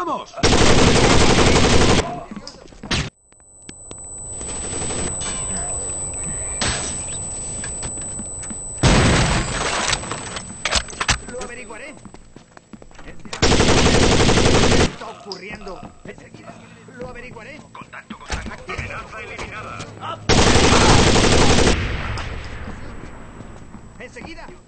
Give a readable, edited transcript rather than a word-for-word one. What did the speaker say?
¡Vamos! Lo averiguaré. ¿Qué está ocurriendo? Enseguida. Lo averiguaré. Contacto. Amenaza eliminada. Enseguida.